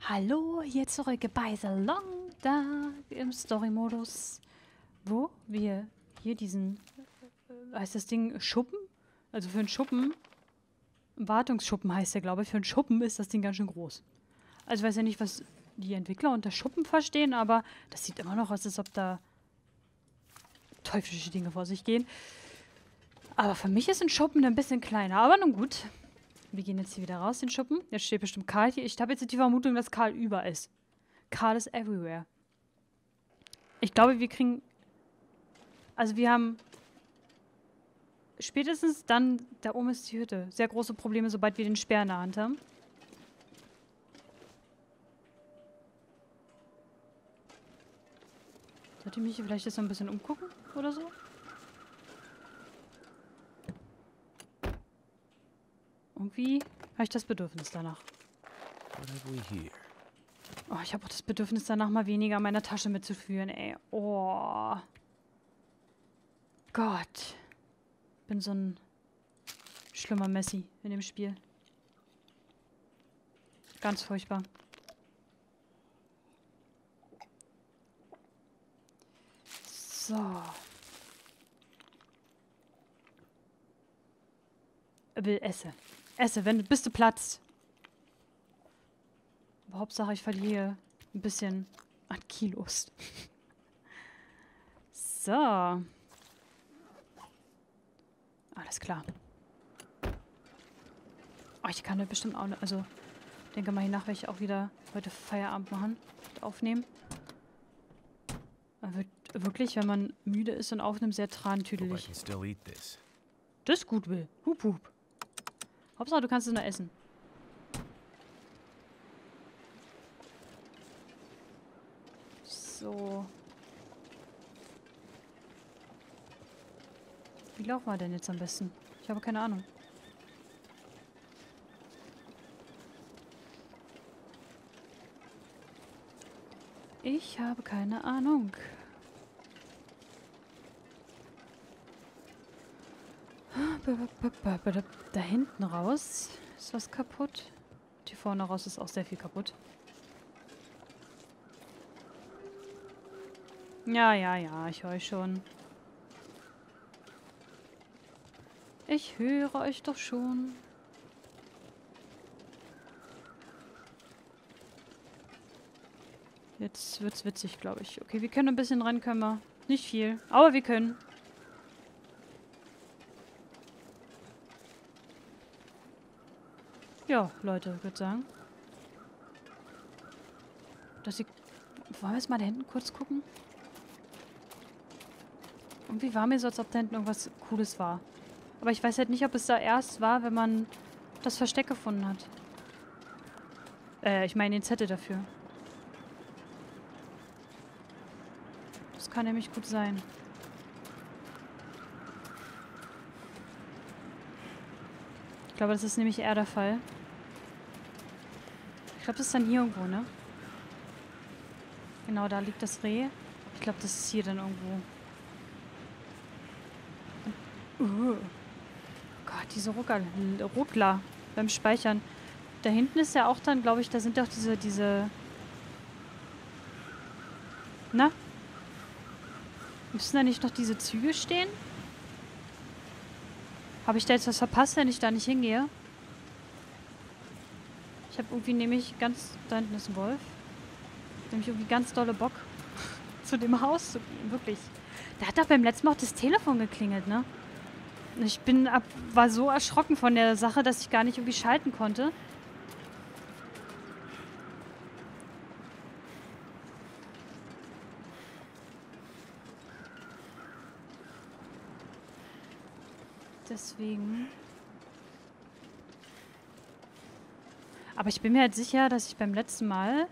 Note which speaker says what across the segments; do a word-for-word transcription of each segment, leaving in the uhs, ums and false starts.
Speaker 1: Hallo, hier zurück bei The Long Dark im Story-Modus, wo wir hier diesen, äh, heißt das Ding Schuppen? Also für einen Schuppen, Wartungsschuppen heißt der, glaube ich. Für einen Schuppen ist das Ding ganz schön groß. Also ich weiß ja nicht, was die Entwickler unter Schuppen verstehen, aber das sieht immer noch aus, als ob da teuflische Dinge vor sich gehen. Aber für mich ist ein Schuppen ein bisschen kleiner, aber nun gut. Wir gehen jetzt hier wieder raus, den Schuppen. Jetzt steht bestimmt Karl hier. Ich habe jetzt die Vermutung, dass Karl über ist. Karl ist everywhere. Ich glaube, wir kriegen... Also wir haben... Spätestens dann, da oben ist die Hütte. Sehr große Probleme, sobald wir den Speer in der Hand haben. Sollte ich mich hier vielleicht jetzt noch ein bisschen umgucken oder so? Irgendwie habe ich das Bedürfnis danach.
Speaker 2: What have we here?
Speaker 1: Oh, ich habe auch das Bedürfnis danach, mal weniger in meiner Tasche mitzuführen, ey. Oh. Gott. Bin so ein schlimmer Messi in dem Spiel. Ganz furchtbar. So. Will esse. Esse, wenn du bist du Platz. Aber Hauptsache, ich verliere ein bisschen an Kilos. So. Alles klar. Oh, ich kann ja bestimmt auch, also denke mal, hiernach werde ich auch wieder heute Feierabend machen und aufnehmen. Man wird wirklich, wenn man müde ist und aufnimmt, sehr
Speaker 2: Hope I
Speaker 1: trantüdelig.
Speaker 2: can still eat this.
Speaker 1: Das ist gut, Will. Hup, hup. Hauptsache, du kannst es nur essen. So. Wie laufen wir denn jetzt am besten? Ich habe keine Ahnung. Ich habe keine Ahnung. Da hinten raus ist was kaputt. Hier vorne raus ist auch sehr viel kaputt. Ja, ja, ja, ich höre euch schon. Ich höre euch doch schon. Jetzt wird's witzig, glaube ich. Okay, wir können ein bisschen rein, können wir. Nicht viel, aber wir können. Ja, Leute, ich würde sagen. Dass sie... Wollen wir jetzt mal da hinten kurz gucken? Irgendwie war mir so, als ob da hinten irgendwas Cooles war. Aber ich weiß halt nicht, ob es da erst war, wenn man das Versteck gefunden hat. Äh, ich meine den Zettel dafür. Das kann nämlich gut sein. Ich glaube, das ist nämlich eher der Fall. Ich glaube, das ist dann hier irgendwo, ne? Genau, da liegt das Reh. Ich glaube, das ist hier dann irgendwo. Uh. Gott, diese Ruckler, Ruckler beim Speichern. Da hinten ist ja auch dann, glaube ich, da sind doch diese, diese... Na? Müssen da nicht noch diese Züge stehen? Habe ich da jetzt was verpasst, wenn ich da nicht hingehe? Ich habe irgendwie nämlich ganz... Da hinten ist ein Wolf. Nämlich irgendwie ganz dolle Bock, zu dem Haus zu gehen. Wirklich. Da hat doch beim letzten Mal auch das Telefon geklingelt, ne? Ich bin ab, war so erschrocken von der Sache, dass ich gar nicht irgendwie schalten konnte. Deswegen. Aber ich bin mir halt sicher, dass ich beim letzten Mal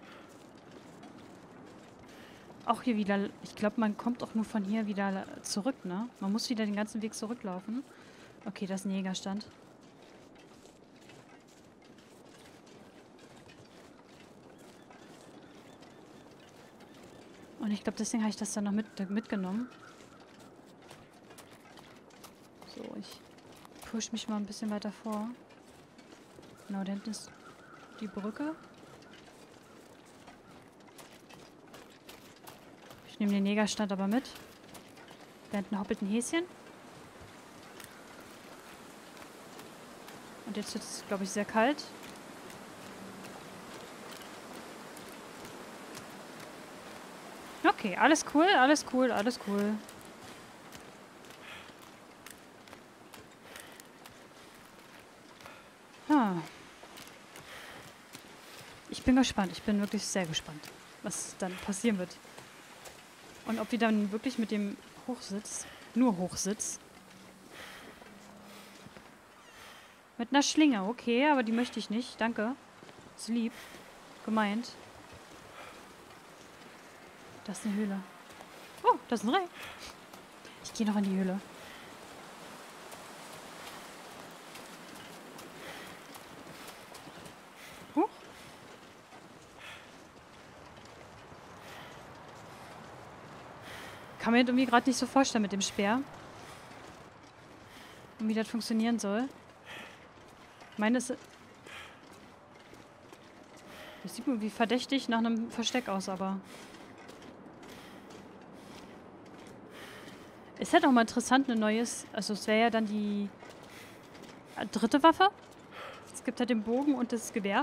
Speaker 1: auch hier wieder... Ich glaube, man kommt auch nur von hier wieder zurück, ne? Man muss wieder den ganzen Weg zurücklaufen. Okay, das ist ein Jägerstand. Und ich glaube, deswegen habe ich das dann noch mit, mitgenommen. So, ich push mich mal ein bisschen weiter vor. Genau, da hinten ist die Brücke. Ich nehme den Negerstand aber mit. Während ein hoppelt ein Häschen. Und jetzt wird es, glaube ich, sehr kalt. Okay, alles cool, alles cool, alles cool. Ah. Ich bin gespannt. Ich bin wirklich sehr gespannt, was dann passieren wird. Und ob wir dann wirklich mit dem Hochsitz, nur Hochsitz, mit einer Schlinge, okay, aber die möchte ich nicht, danke. Ist lieb, gemeint. Das ist eine Höhle. Oh, das ist ein Reh. Ich gehe noch in die Höhle. Huch. Kann mir irgendwie gerade nicht so vorstellen mit dem Speer. Und wie das funktionieren soll. Ich meine, das, das sieht irgendwie verdächtig nach einem Versteck aus, aber... Ist halt auch mal interessant, ein neues... Also es wäre ja dann die dritte Waffe. Es gibt halt den Bogen und das Gewehr.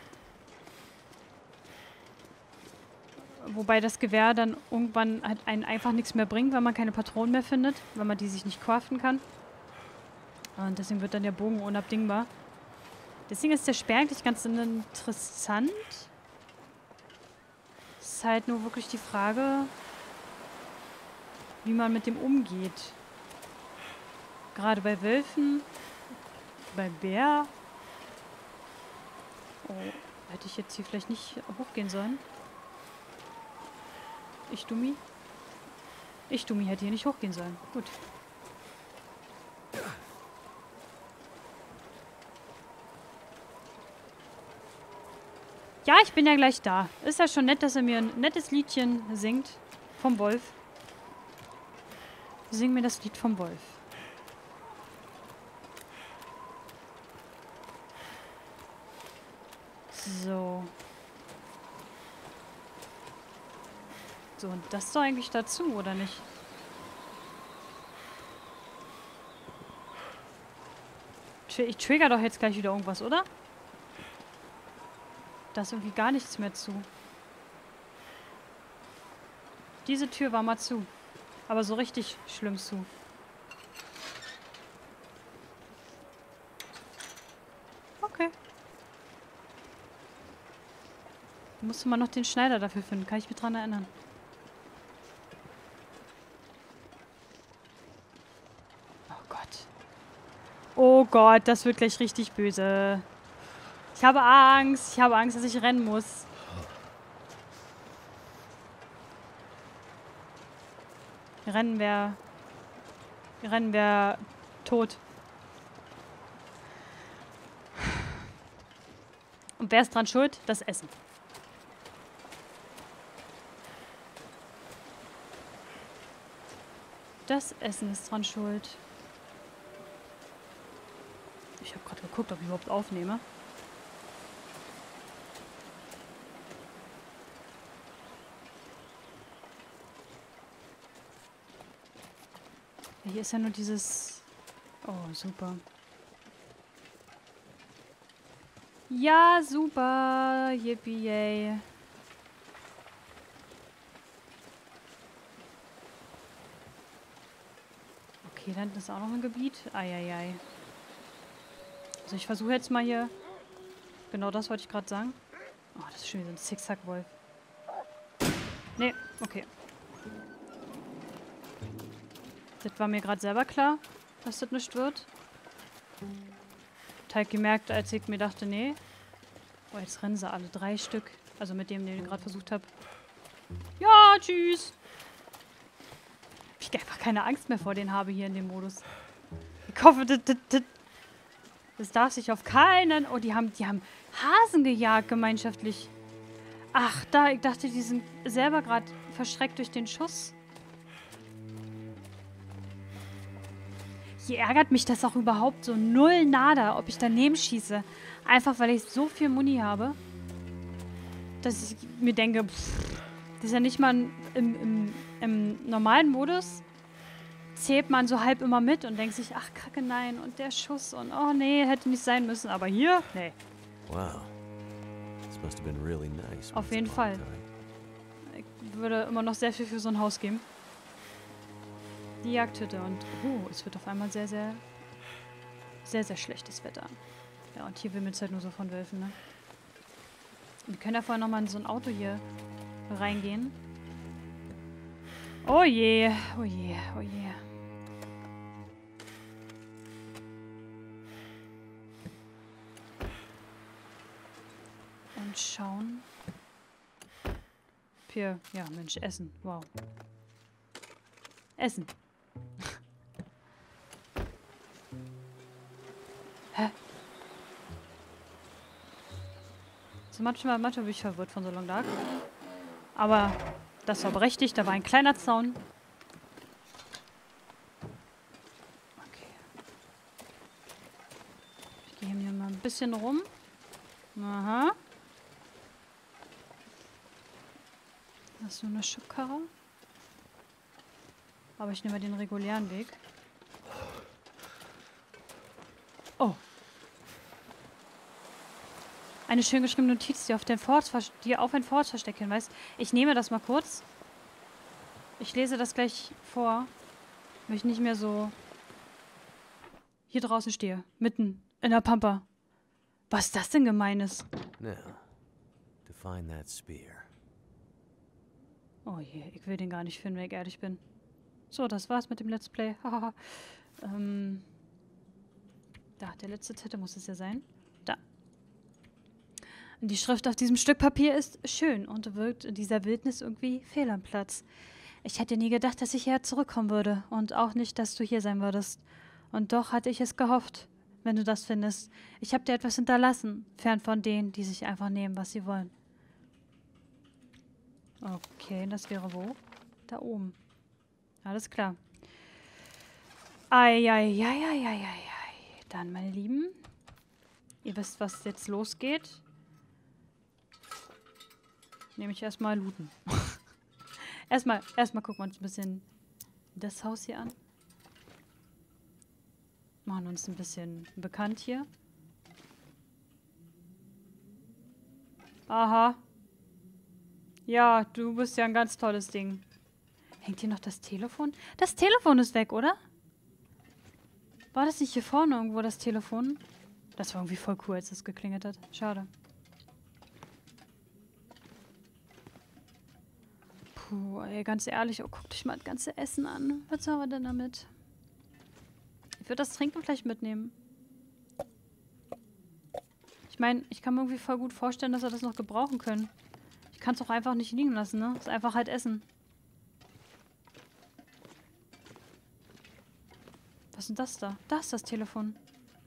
Speaker 1: Wobei das Gewehr dann irgendwann halt einen einfach nichts mehr bringt, weil man keine Patronen mehr findet. Weil man die sich nicht craften kann. Und deswegen wird dann der Bogen unabdingbar. Deswegen ist der Speer eigentlich ganz interessant. Es ist halt nur wirklich die Frage... wie man mit dem umgeht. Gerade bei Wölfen, bei Bär. Oh, hätte ich jetzt hier vielleicht nicht hochgehen sollen. Ich Dummi. Ich Dummi hätte hier nicht hochgehen sollen. Gut. Ja, ich bin ja gleich da. Ist ja schon nett, dass er mir ein nettes Liedchen singt. Vom Wolf. Sing mir das Lied vom Wolf. So. So, und das ist doch eigentlich dazu, oder nicht? Ich trigger doch jetzt gleich wieder irgendwas, oder? Da ist irgendwie gar nichts mehr zu. Diese Tür war mal zu. Aber so richtig schlimm zu. Okay. Musste man noch den Schneider dafür finden. Kann ich mich dran erinnern. Oh Gott. Oh Gott, das wird gleich richtig böse. Ich habe Angst. Ich habe Angst, dass ich rennen muss. Rennen wäre... Rennen wäre tot. Und wer ist dran schuld? Das Essen. Das Essen ist dran schuld. Ich habe gerade geguckt, ob ich überhaupt aufnehme. Hier ist ja nur dieses... Oh, super. Ja, super. Yippie, yay. Okay, da hinten ist auch noch ein Gebiet. Eieiei. Also ich versuche jetzt mal hier... Genau das wollte ich gerade sagen. Oh, das ist schon wieder so ein Zickzack-Wolf. Nee, okay. Das war mir gerade selber klar, dass das nicht wird. Hab halt gemerkt, als ich mir dachte, nee. Oh, jetzt rennen sie alle drei Stück. Also mit dem, den ich gerade versucht habe. Ja, tschüss. Ich einfach keine Angst mehr vor denen habe hier in dem Modus. Ich hoffe, das, das, das, das darf sich auf keinen... Oh, die haben, die haben Hasen gejagt gemeinschaftlich. Ach, da, ich dachte, die sind selber gerade verschreckt durch den Schuss. Hier ärgert mich das auch überhaupt so null nada, ob ich daneben schieße. Einfach, weil ich so viel Muni habe, dass ich mir denke, pff, Das ist ja nicht mal im, im, im normalen Modus. Zählt man so halb immer mit und denkt sich, ach, kacke, nein. Und der Schuss und oh nee, hätte nicht sein müssen. Aber hier, nee.
Speaker 2: Wow. This must have been really nice.
Speaker 1: Auf jeden Fall. Ich würde immer noch sehr viel für so ein Haus geben. Die Jagdhütte und oh, es wird auf einmal sehr, sehr, sehr, sehr schlechtes Wetter. Ja, und hier wimmelt es halt nur so von Wölfen, ne? Wir können ja vorher nochmal in so ein Auto hier reingehen. Oh je, oh je, oh je. Und schauen. Hier, ja, Mensch, Essen. Wow. Essen. Hä? So manchmal, manchmal bin ich verwirrt von so Long Dark. Aber das war berechtigt, da war ein kleiner Zaun. Okay. Ich gehe hier mal ein bisschen rum. Aha. Das ist so eine Schubkarre. Aber ich nehme mal den regulären Weg. Oh. Eine schön geschriebene Notiz, die auf, den Fort, die auf ein Fortversteck hinweist. Ich nehme das mal kurz. Ich lese das gleich vor. Wenn ich nicht mehr so hier draußen stehe. Mitten in der Pampa. Was ist das denn Gemeines?
Speaker 2: Now, to find that spear.
Speaker 1: Oh je, ich will den gar nicht finden, wenn ich ehrlich bin. So, das war's mit dem Let's Play. Haha. ähm. Da, der letzte Titel muss es ja sein. Da. Die Schrift auf diesem Stück Papier ist schön und wirkt in dieser Wildnis irgendwie fehl am Platz. Ich hätte nie gedacht, dass ich hierher zurückkommen würde und auch nicht, dass du hier sein würdest. Und doch hatte ich es gehofft, wenn du das findest. Ich habe dir etwas hinterlassen, fern von denen, die sich einfach nehmen, was sie wollen. Okay, das wäre wo? Da oben. Alles klar. Eieieiei. Dann, meine Lieben, ihr wisst, was jetzt losgeht. Nehme ich erstmal looten. erstmal, erstmal gucken wir uns ein bisschen das Haus hier an. Machen uns ein bisschen bekannt hier. Aha. Ja, du bist ja ein ganz tolles Ding. Hängt hier noch das Telefon? Das Telefon ist weg, oder? War das nicht hier vorne irgendwo, das Telefon? Das war irgendwie voll cool, als das geklingelt hat. Schade. Puh, ey, ganz ehrlich, oh, guck dich mal das ganze Essen an. Was haben wir denn damit? Ich würde das Trinken vielleicht mitnehmen. Ich meine, ich kann mir irgendwie voll gut vorstellen, dass wir das noch gebrauchen können. Ich kann es auch einfach nicht liegen lassen, ne? Das ist einfach halt Essen. Was ist denn das da? Da ist das Telefon.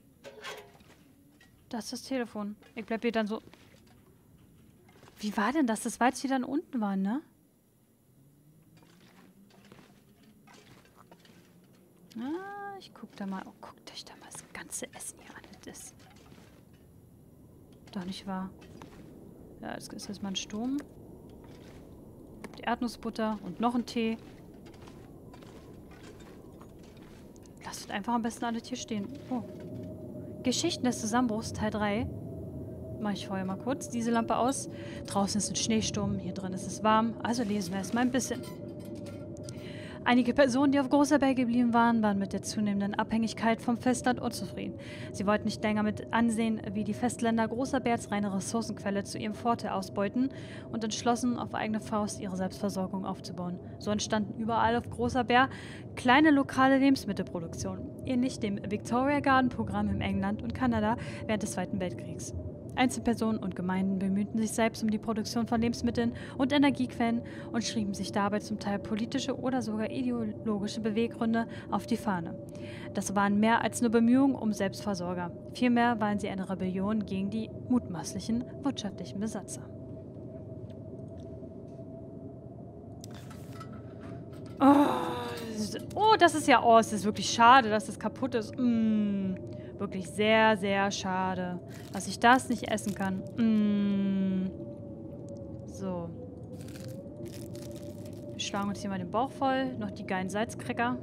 Speaker 1: Da ist das Telefon. Ich bleib hier dann so... Wie war denn das? Das war jetzt wieder unten war, ne? Ah, ich guck da mal... Oh, guckt euch da mal das ganze Essen hier an. Das ist doch nicht wahr. Ja, jetzt ist jetzt mal ein Sturm. Die Erdnussbutter und noch ein Tee. Lasst einfach am besten alle hier stehen. Oh. Geschichten des Zusammenbruchs, Teil drei. Mache ich vorher mal kurz diese Lampe aus. Draußen ist ein Schneesturm, hier drin ist es warm. Also lesen wir erstmal ein bisschen. Einige Personen, die auf Großer Berg geblieben waren, waren mit der zunehmenden Abhängigkeit vom Festland unzufrieden. Sie wollten nicht länger mit ansehen, wie die Festländer Großer Bär als reine Ressourcenquelle zu ihrem Vorteil ausbeuten und entschlossen, auf eigene Faust ihre Selbstversorgung aufzubauen. So entstanden überall auf Großer Bär kleine lokale Lebensmittelproduktionen, ähnlich dem Victoria Garden Programm in England und Kanada während des Zweiten Weltkriegs. Einzelpersonen und Gemeinden bemühten sich selbst um die Produktion von Lebensmitteln und Energiequellen und schrieben sich dabei zum Teil politische oder sogar ideologische Beweggründe auf die Fahne. Das waren mehr als nur Bemühungen um Selbstversorger. Vielmehr waren sie eine Rebellion gegen die mutmaßlichen wirtschaftlichen Besatzer. Oh, oh, das ist ja... Oh, es ist wirklich schade, dass das kaputt ist. Mm. Wirklich sehr, sehr schade, dass ich das nicht essen kann. Mm. So. schlagen uns hier mal den Bauch voll. Noch die geilen Salzcracker.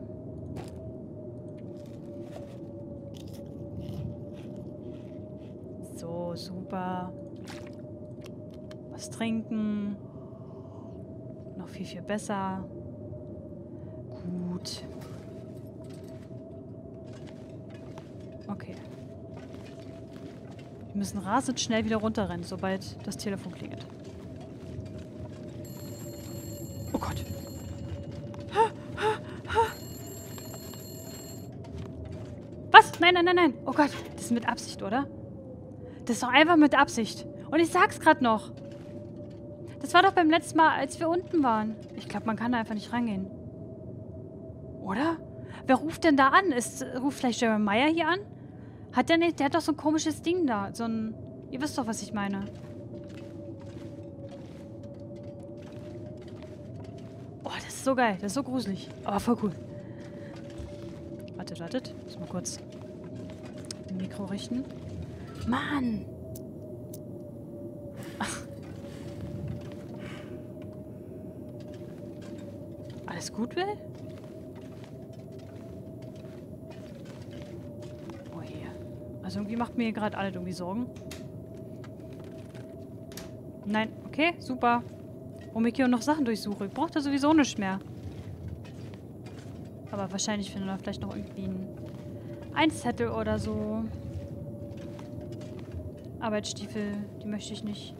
Speaker 1: So, super. Was trinken. Noch viel, viel besser. Gut. Okay. Wir müssen rasend schnell wieder runterrennen, sobald das Telefon klingelt. Oh Gott. Was? Nein, nein, nein, nein. Oh Gott. Das ist mit Absicht, oder? Das ist doch einfach mit Absicht. Und ich sag's gerade noch. Das war doch beim letzten Mal, als wir unten waren. Ich glaube, man kann da einfach nicht rangehen. Oder? Wer ruft denn da an? Ist, ruft vielleicht Jeremy Meyer hier an? Hat der nicht? Der hat doch so ein komisches Ding da. So ein... Ihr wisst doch, was ich meine. Oh, das ist so geil. Das ist so gruselig. Aber voll cool. Wartet, wartet. Muss mal kurz ein Mikro richten. Mann! Ach. Alles gut, Will? Oh je. Also irgendwie macht mir gerade alles irgendwie Sorgen. Nein, okay, super. Warum ich hier noch Sachen durchsuche. Ich brauche da sowieso nichts mehr. Aber wahrscheinlich finden wir vielleicht noch irgendwie ein, ein Zettel oder so. Arbeitsstiefel, die möchte ich nicht.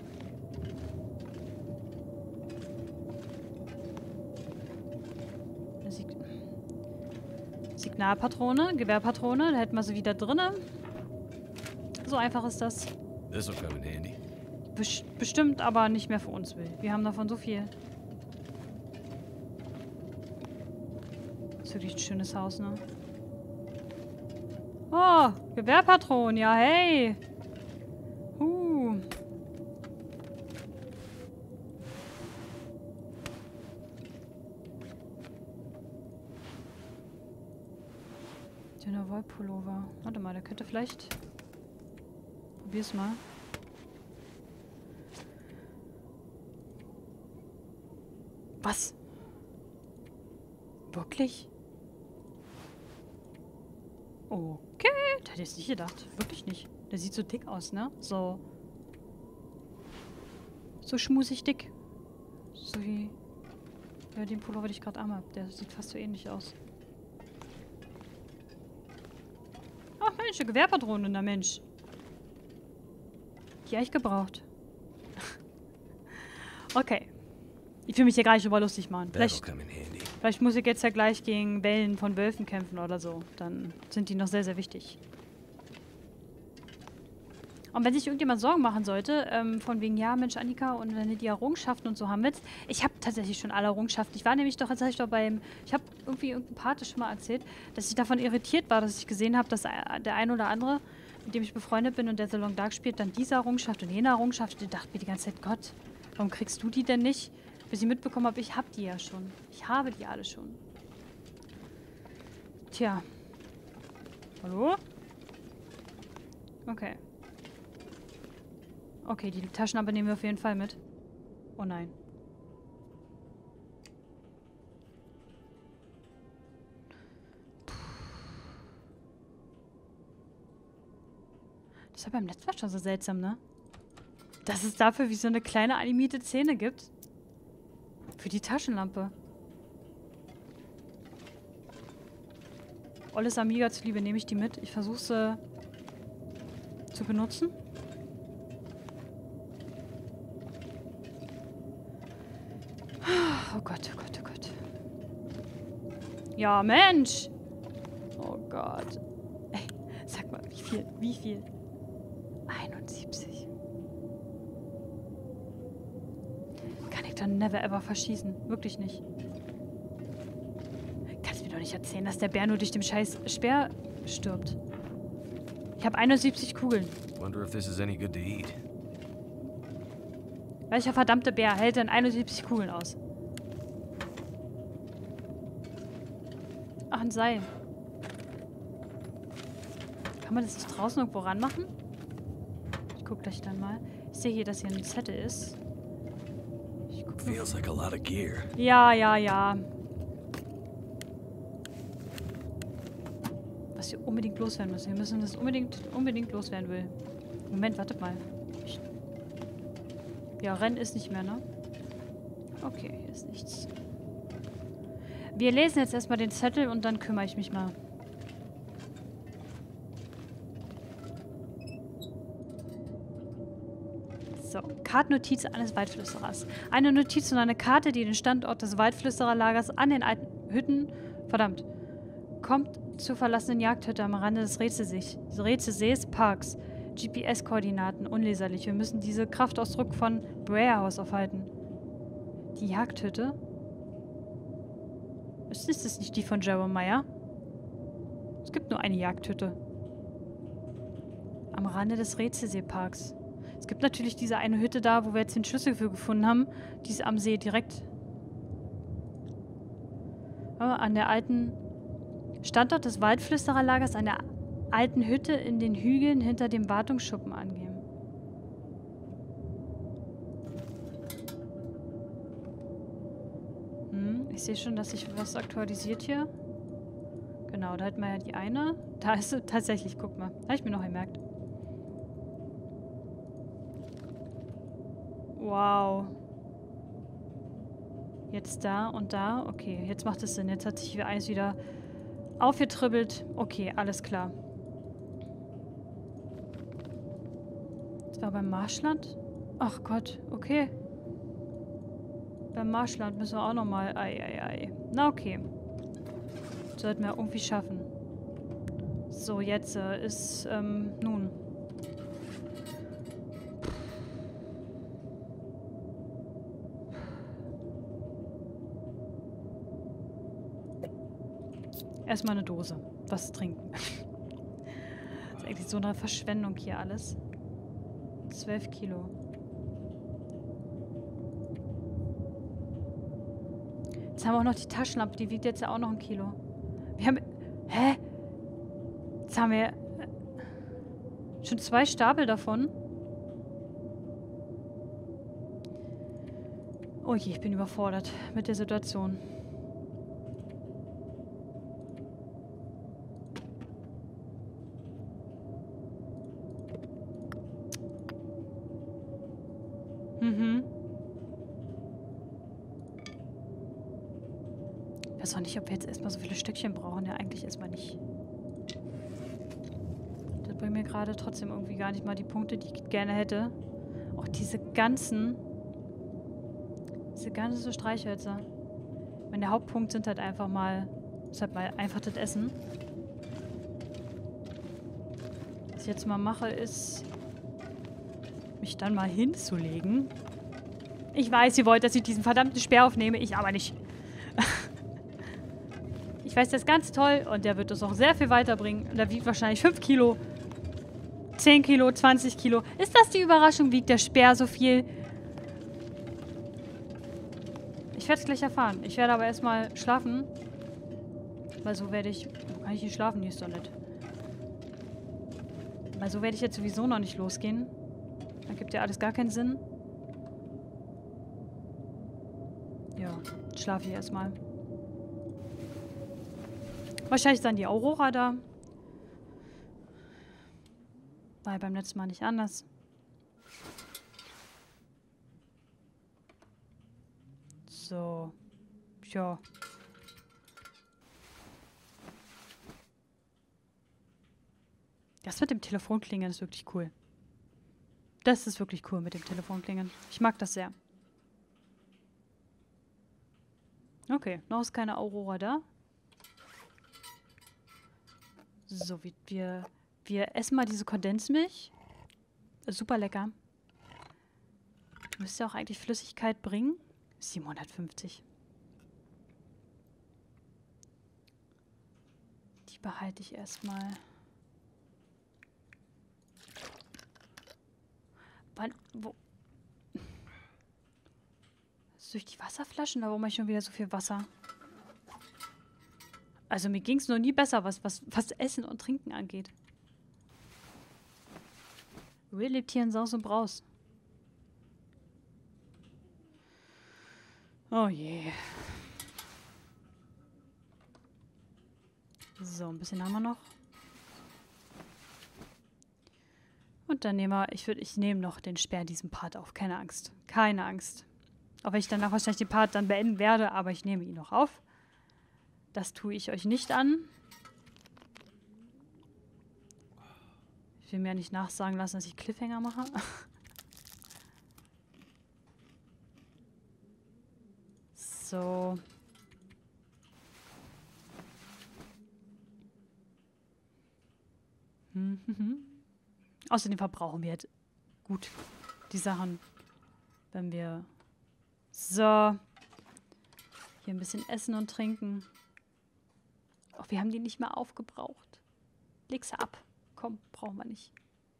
Speaker 1: Sig Signalpatrone, Gewehrpatrone, da hätten wir sie wieder drin. So einfach ist das.
Speaker 2: This'll come in handy.
Speaker 1: Best bestimmt, aber nicht mehr für uns, Will. Wir haben davon so viel. Das ist wirklich ein schönes Haus, ne? Oh, Gewehrpatronen, ja, hey! Uh. Dünner Wollpullover. Warte mal, der könnte vielleicht... Probier's mal. Was? Wirklich? Okay, das hätte ich jetzt nicht gedacht. Wirklich nicht. Der sieht so dick aus, ne? So... So schmusig dick. So wie... Ja, den Pullover, den ich gerade anhab. Der sieht fast so ähnlich aus. Ach Mensch, eine Gewehrpatrone, na Mensch. Die habe ich gebraucht. Okay. Ich will mich hier gar nicht drüber lustig machen. Vielleicht, vielleicht muss ich jetzt ja gleich gegen Wellen von Wölfen kämpfen oder so. Dann sind die noch sehr, sehr wichtig. Und wenn sich irgendjemand Sorgen machen sollte, ähm, von wegen, ja, Mensch, Annika, und wenn du die Errungenschaften und so haben willst, ich habe tatsächlich schon alle Errungenschaften. Ich war nämlich doch, jetzt hatte ich doch beim, ich habe irgendwie irgendein Pate schon mal erzählt, dass ich davon irritiert war, dass ich gesehen habe, dass der ein oder andere, mit dem ich befreundet bin und der The Long Dark spielt, dann diese Errungenschaft und jene Errungenschaft. Ich dachte mir die ganze Zeit, Gott, warum kriegst du die denn nicht? Bis ich mitbekommen habe, ich habe die ja schon. Ich habe die alle schon. Tja. Hallo? Okay. Okay, die Taschenlampe nehmen wir auf jeden Fall mit. Oh nein. Das war beim letzten Mal schon so seltsam, ne? Dass es dafür wie so eine kleine animierte Szene gibt. Für die Taschenlampe. Olles Amiga zuliebe nehme ich die mit. Ich versuche sie zu benutzen. Oh Gott, oh Gott, oh Gott. Ja, Mensch! Oh Gott. Ey, sag mal, wie viel? Wie viel? einundsiebzig. Kann ich dann never ever verschießen. Wirklich nicht. Kannst mir doch nicht erzählen, dass der Bär nur durch den scheiß Speer stirbt. Ich habe einundsiebzig Kugeln.
Speaker 2: Wonder if this is any good to eat.
Speaker 1: Welcher verdammte Bär hält denn einundsiebzig Kugeln aus? Ach, ein Seil. Kann man das nicht draußen irgendwo ranmachen? Ich guck gleich dann mal. Ich sehe hier, dass hier ein Zettel ist. Ich
Speaker 2: Feels like a lot of gear.
Speaker 1: Ja, ja, ja. Was wir unbedingt loswerden müssen. Wir müssen das unbedingt, unbedingt loswerden will. Moment, wartet mal. Ich ja, Rennen ist nicht mehr, ne? Okay, hier ist nichts. Wir lesen jetzt erstmal den Zettel und dann kümmere ich mich mal. So, Kartennotiz eines Waldflüsterers. Eine Notiz und eine Karte, die den Standort des Waldflüstererlagers an den alten Hütten... Verdammt. Kommt zur verlassenen Jagdhütte am Rande des Rätselsees, Rätselsees Parks. G P S-Koordinaten unleserlich. Wir müssen diese Kraftausdruck von Brer House aufhalten. Die Jagdhütte? Ist das nicht die von Jeremiah? Es gibt nur eine Jagdhütte. Am Rande des Rätselseeparks. Es gibt natürlich diese eine Hütte da, wo wir jetzt den Schlüssel für gefunden haben. Die ist am See direkt. Aber an der alten Standort des Waldflüstererlagers, an der alten Hütte in den Hügeln hinter dem Wartungsschuppen angeben. Hm, ich sehe schon, dass sich was aktualisiert hier. Genau, da hat man ja die eine. Da ist sie tatsächlich, guck mal. Habe ich mir noch gemerkt. Wow. Jetzt da und da. Okay, jetzt macht es Sinn. Jetzt hat sich alles wieder aufgetribbelt. Okay, alles klar. Das war beim Marschland? Ach Gott, okay. Beim Marschland müssen wir auch nochmal... Ei, ei, ei. Na okay. Sollten wir irgendwie schaffen. So, jetzt äh, ist... Ähm, nun... Erstmal eine Dose. Was trinken. Das ist eigentlich so eine Verschwendung hier alles. Zwölf Kilo. Jetzt haben wir auch noch die Taschenlampe. Die wiegt jetzt ja auch noch ein Kilo. Wir haben... Hä? Jetzt haben wir... Schon zwei Stapel davon. Oh je, ich bin überfordert mit der Situation. Mhm. Ich weiß auch nicht, ob wir jetzt erstmal so viele Stückchen brauchen. Ja, eigentlich erstmal nicht. Das bringt mir gerade trotzdem irgendwie gar nicht mal die Punkte, die ich gerne hätte. Auch diese ganzen... Diese ganzen Streichhölzer. Mein der Hauptpunkt sind halt einfach mal... Ist halt mal einfach das Essen. Was ich jetzt mal mache, ist... mich dann mal hinzulegen. Ich weiß, ihr wollt, dass ich diesen verdammten Speer aufnehme, ich aber nicht. Ich weiß, der ist ganz toll und der wird uns auch sehr viel weiterbringen. Und der wiegt wahrscheinlich fünf Kilo, zehn Kilo, zwanzig Kilo. Ist das die Überraschung? Wiegt der Speer so viel? Ich werde es gleich erfahren. Ich werde aber erstmal schlafen. Weil so werde ich... Kann ich nicht schlafen? Die ist doch nicht. Weil so werde ich jetzt sowieso noch nicht losgehen. Da gibt ja alles gar keinen Sinn. Ja, schlafe ich erstmal. Wahrscheinlich ist dann die Aurora da. War ja beim letzten Mal nicht anders. So. Ja. Das mit dem Telefonklingeln ist wirklich cool. Das ist wirklich cool mit dem Telefonklingeln. Ich mag das sehr. Okay, noch ist keine Aurora da. So, wir, wir, wir essen mal diese Kondensmilch. Super lecker. Müsste auch eigentlich Flüssigkeit bringen. siebenhundertfünfzig. Die behalte ich erstmal. Wann, wo? Das ist durch die Wasserflaschen? Warum habe ich schon wieder so viel Wasser? Also mir ging es noch nie besser, was, was, was Essen und Trinken angeht. Will lebt hier in Saus und Braus. Oh je. So, ein bisschen haben wir noch. Und dann nehmen wir, ich würde, ich nehme noch den Speer in diesem Part auf. Keine Angst. Keine Angst. Auch wenn ich danach wahrscheinlich den Part dann beenden werde, aber ich nehme ihn noch auf. Das tue ich euch nicht an. Ich will mir ja nicht nachsagen lassen, dass ich Cliffhanger mache. So. Hm, hm, hm. Außerdem verbrauchen wir halt gut die Sachen, wenn wir... So. Hier ein bisschen essen und trinken. Oh, wir haben die nicht mehr aufgebraucht. Leg sie ab. Komm, brauchen wir nicht.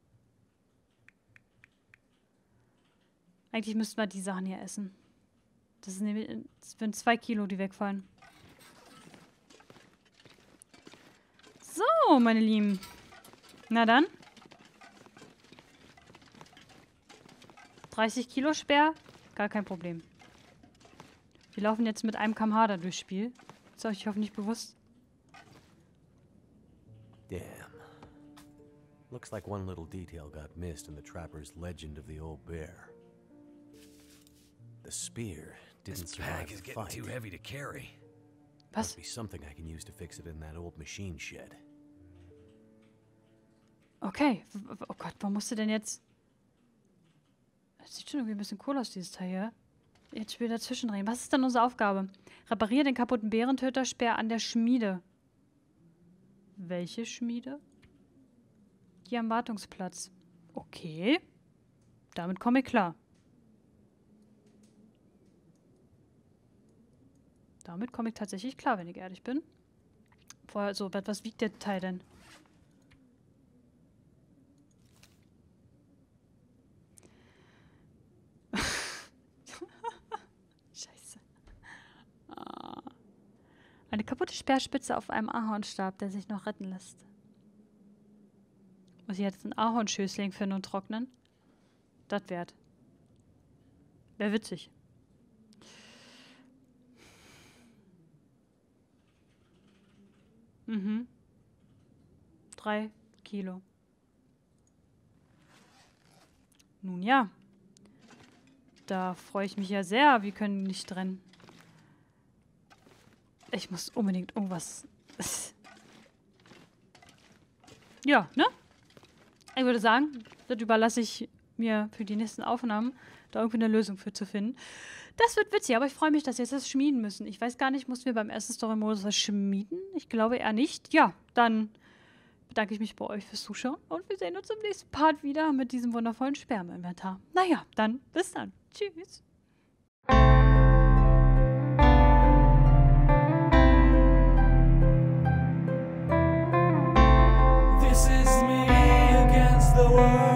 Speaker 1: Eigentlich müssten wir die Sachen hier essen. Das sind nämlich das zwei Kilo, die wegfallen. So, meine Lieben. Na dann. dreißig Kilo Speer, gar kein Problem. Wir laufen jetzt mit einem Kilometer pro Stunde durchs Spiel. Ist euch hoffentlich bewusst.
Speaker 2: Damn. Looks like one little detail got missed in the trapper's legend of the old bear. The spear didn't survive the fight.
Speaker 3: Too heavy to carry.
Speaker 2: Must be something I can use to fix it in that old machine shed.
Speaker 1: Okay. Oh Gott, warum musst du denn jetzt... Das sieht schon irgendwie ein bisschen cool aus, dieses Teil hier. Jetzt will ich dazwischen drehen. Was ist denn unsere Aufgabe? Repariere den kaputten Bärentöterspeer an der Schmiede. Welche Schmiede? Die am Wartungsplatz. Okay. Damit komme ich klar. Damit komme ich tatsächlich klar, wenn ich ehrlich bin. Vorher so, was wiegt der Teil denn? Scheiße. Ah. Eine kaputte Speerspitze auf einem Ahornstab, der sich noch retten lässt. Muss ich jetzt einen Ahornschößling finden und trocknen? Das wert. Wäre witzig. Mhm. Drei Kilo. Nun ja. Da freue ich mich ja sehr. Wir können nicht trennen. Ich muss unbedingt irgendwas... Ja, ne? Ich würde sagen, das überlasse ich mir für die nächsten Aufnahmen, da irgendwie eine Lösung für zu finden. Das wird witzig, aber ich freue mich, dass wir jetzt das schmieden müssen. Ich weiß gar nicht, mussten wir beim ersten Story-Modus was schmieden? Ich glaube eher nicht. Ja, dann bedanke ich mich bei euch fürs Zuschauen und wir sehen uns im nächsten Part wieder mit diesem wundervollen Speer im Inventar. Naja, dann bis dann. Tschüss.
Speaker 4: This is me against the world.